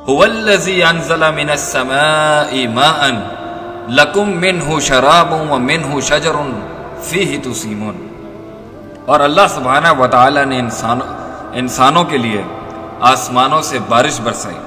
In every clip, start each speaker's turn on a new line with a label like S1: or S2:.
S1: هو الذی انزل من السماء ماء لکم منہ شراب ومنہ شجر فیہ تسیمون۔ اور اللہ سبحانہ وتعالی نے انسانوں کے لیے آسمانوں سے بارش برسائی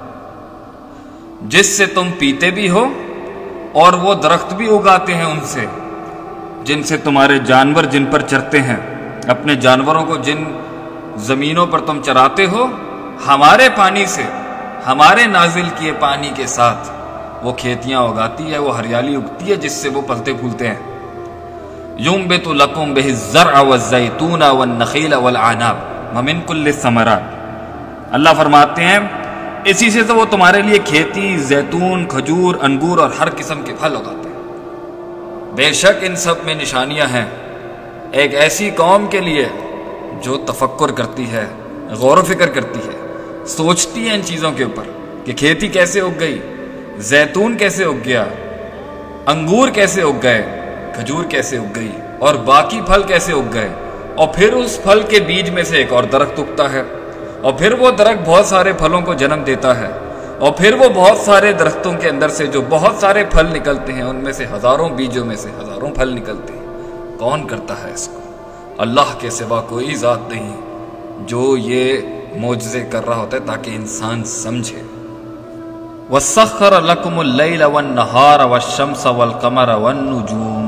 S1: جس سے تم پیتے بھی ہو، اور وہ درخت بھی اگاتے ہیں ان سے جن سے تمہارے جانور جن پر چرتے ہیں، اپنے جانوروں کو جن زمینوں پر تم چراتے ہو، ہمارے پانی سے، ہمارے نازل کیے پانی کے ساتھ وہ کھیتیاں اگاتی ہے، وہ ہریالی اگتی ہے جس سے وہ پلتے پھولتے ہیں۔ ينبت لكم به الزرع والزيتون والنخيل والعناب ومن كل الثمرات۔ اللہ فرماتے ہیں اسی سے تو وہ تمہارے لیے کھیتی، زیتون، کھجور، انگور اور ہر قسم کے پھل اگاتے ہیں۔ بے شک ان سب میں نشانیاں ہیں ایک ایسی قوم کے لیے جو تفکر کرتی ہے، غور و فکر کرتی ہے، سوچتی ہے ان چیزوں کے اوپر کہ کھیتی کیسے اگ گئی، زیتون کیسے اگ گیا، انگور کیسے اگ گئے، کھجور کیسے اگ گئی، اور باقی پھل کیسے اگ گئے، اور پھر اس پھل کے بیج میں سے ایک اور درخت اگتا ہے، اور پھر وہ درخت بہت سارے پھلوں کو جنم دیتا ہے، اور پھر وہ بہت سارے درختوں کے اندر سے جو بہت سارے پھل نکلتے ہیں، ان میں سے ہزاروں بیجوں میں سے ہزاروں پھل نکلتے ہیں۔ کون کرتا ہے اس کو؟ اللہ کے سوا کوئی ذات نہیں جو یہ معجزے کر رہا ہوتا ہے تاکہ انسان سمجھے۔ وَسَخَّرَ لَكُمُ اللَّيْلَ وَالنَّهَارَ وَالشَّمْسَ وَالْقَمَرَ وَالنُّجُومَ۔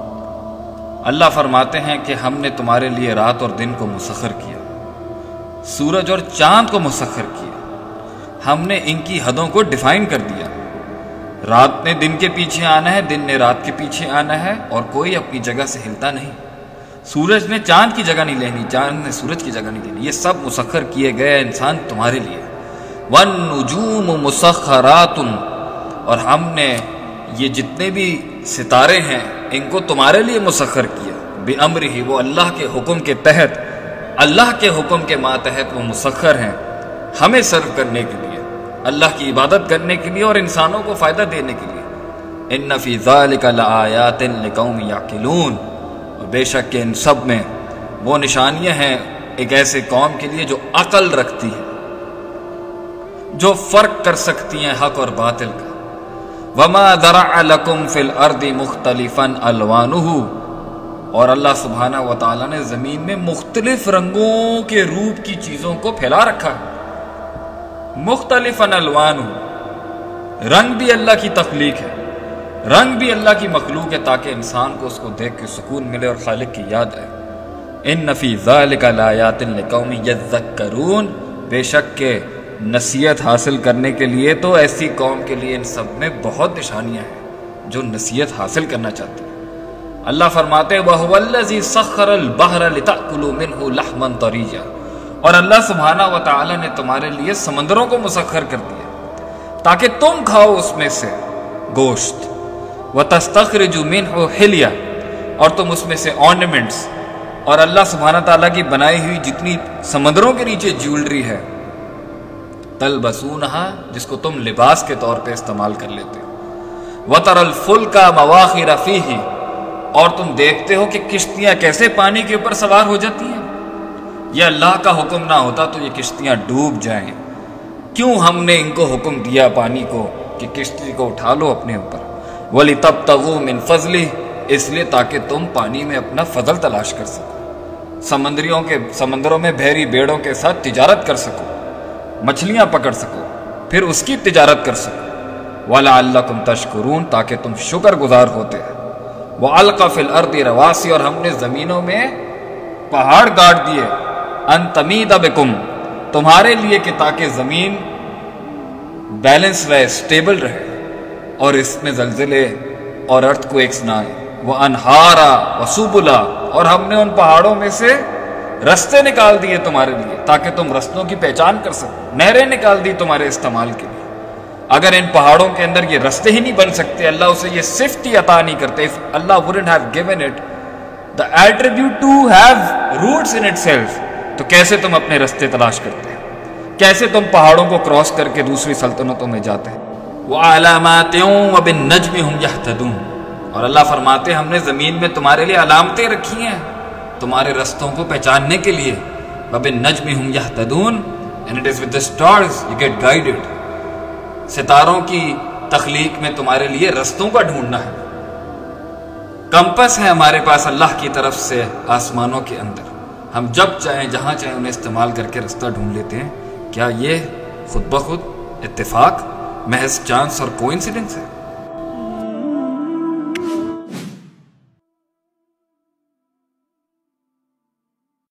S1: اللہ فرماتے ہیں کہ ہم نے تمہارے لیے رات اور دن کو مسخر کیا، سورج اور چاند کو مسخر کیا، ہم نے ان کی حدوں کو ڈیفائن کر دیا۔ رات نے دن کے پیچھے آنا ہے، دن نے رات کے پیچھے آنا ہے، اور کوئی اپنی جگہ سے ہلتا نہیں۔ سورج نے چاند کی جگہ نہیں لینی، چاند نے سورج کی جگہ نہیں لینی، یہ سب مسخر کیے گئے انسان تمہارے لیے۔ وَالنُّجُومُ مُسَخَّرَاتٌ، اور ہم نے یہ جتنے بھی ستارے ہیں ان کو تمہارے لیے مسخر کیا، بِأَمْرِهِ، وہ اللہ کے حکم کے تحت، اللہ کے حکم کے ماتحت وہ مسخر ہیں ہمیں سرو کرنے کے لیے، اللہ کی عبادت کرنے کے لیے اور انسانوں کو فائدہ دینے کے لیے۔ إِنَّ فِي ذَلِكَ لَآيَاتٍ لِقَوْمٍ يَعْقِلُونَ، اور بے شک کہ ان سب میں وہ نشانیاں ہیں ایک ایسے قوم کے لیے جو عقل رکھتی ہے، جو فرق کر سکتی ہیں حق اور باطل کا۔ وَمَا ذَرَعَ لَكُمْ فِي الْأَرْضِ مُخْتَلِفًا أَلْوَانُهُ، اور اللہ سبحانہ وتعالیٰ نے زمین میں مختلف رنگوں کے روپ کی چیزوں کو پھیلا رکھا ہے۔ مختلفاً الوانہ، رنگ بھی اللہ کی تخلیق ہے، رنگ بھی اللہ کی مخلوق ہے تاکہ انسان کو اس کو دیکھ کے سکون ملے اور خالق کی یاد آئے۔ ان فی ذلک لآیات لقوم یذکرون، بے شک کہ نصیحت حاصل کرنے کے لیے تو ایسی قوم کے لیے ان سب میں بہت نشانیاں ہیں جو نصیحت حاصل کرنا چاہتے ہیں۔ اللہ فرماتے ہیں وَهُوَ الَّذِي سَخَّرَ الْبَحْرَ لِتَأْكُلُوا مِنْهُ لَحْمًا طَرِيًّا، اور اللہ سبحانہ وتعالی نے تمہارے لیے سمندروں کو مسخر کر دیا تاکہ تم کھاؤ اس میں سے گوشت۔ وَتَسْتَخْرِجُ مِنْهُ حِلْيَةً، اور تم اس میں سے آرنیمنٹس اور اللہ سبحانہ تعالیٰ کی بنائی ہوئی جتنی سمندروں کے نیچے جیولری ہے، تلبسونها، جس کو تم لباس کے طور پہ استعمال کر لیتے ہو۔ وَتَرَى الْفُلْكَ مَوَاخِرَ فِيهِ، اور تم دیکھتے ہو کہ کشتیاں کیسے پانی کے اوپر سوار ہو جاتی ہیں۔ یہ اللہ کا حکم نہ ہوتا تو یہ کشتیاں ڈوب جائیں، کیوں ہم نے ان کو حکم دیا پانی کو کہ کشتی کو اٹھا لو اپنے اوپر۔ وَلِتَبْتَغُوا مِنْ فَضْلِهِ، اس لیے تاکہ تم پانی میں اپنا فضل تلاش کر سکو، سمندروں میں بحری بیڑوں کے ساتھ تجارت کر سکو، مچھلیاں پکڑ سکو، پھر اس کی تجارت کر سکو۔ وَلَعَلَّكُمْ تَشْكُرُونَ، تاکہ تم شکر گزار ہوتے ہیں۔ وَأَلْقَى فِي الْأَرْضِ رَوَاسِيَ، اور ہم نے زمینوں میں پہاڑ گاڑ دیے، أَن تَمِيدَ بِكُمْ، تمہارے لیے کہ تاکہ زمین بیلنس رہے، سٹیبل رہے، اور اس میں زلزلے اور ارتھ کو ایک نہ آئے۔ وَأَنْهَارًا وَسُبُلًا، اور ہم نے ان پہاڑوں میں سے رستے نکال دیے تمہارے لیے تاکہ تم رستوں کی پہچان کر سکو، نہریں نکال دی تمہارے استعمال کے لیے۔ اگر ان پہاڑوں کے اندر یہ رستے ہی نہیں بن سکتے، اللہ اسے یہ صفت ہی عطا نہیں کرتے، اللہ wouldn't have given it the attribute to have roots in itself، تو کیسے تم اپنے رستے تلاش کرتے ہیں، کیسے تم پہاڑوں کو کراس کر کے دوسری سلطنتوں میں جاتے ہیں۔ وَعَلَامَاتٍ وَبِالنَّجْمِ هُمْ يَهْتَدُونَ، اور اللہ فرماتے ہیں ہم نے زمین میں تمہارے لیے علامتیں رکھی ہیں تمہارے رستوں کو پہچاننے کے لیے۔ وَبِالنَّجْمِ هُمْ يَهْتَدُونَ، and it is with the stars you get guided۔ ستاروں کی تخلیق میں تمہارے لیے رستوں کا ڈھونڈنا ہے۔ کمپس ہے ہمارے پاس اللہ کی طرف سے آسمانوں کے اندر، ہم جب چاہیں جہاں چاہیں انہیں استعمال کر کے رستہ ڈھونڈ لیتے ہیں۔ کیا یہ خود بخود اتفاق، محض چانس اور کوئنسیڈنس ہے؟